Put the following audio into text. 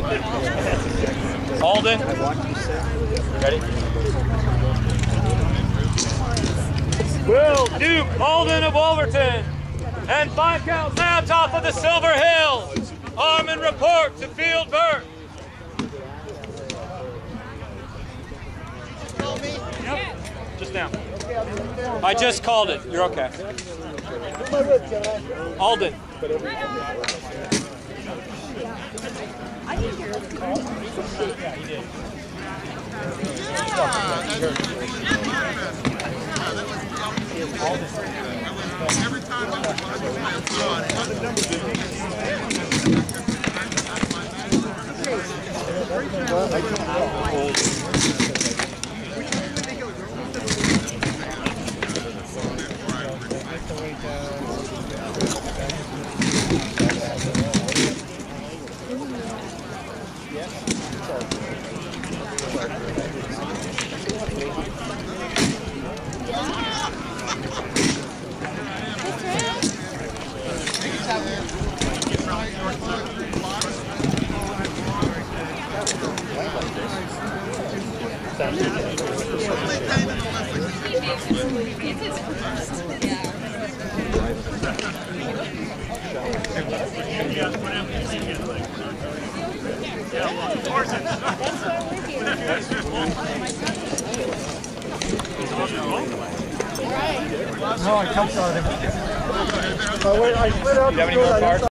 Alden. Ready? Will Duke Alden of Wolverton and 5 counts now top of the Silver Hill. Arm and report to Field Burke. Yep. Just now. I just called it. You're okay. Alden. Yeah, you did. Every time I No, I jumped on him. Do you have any more cards?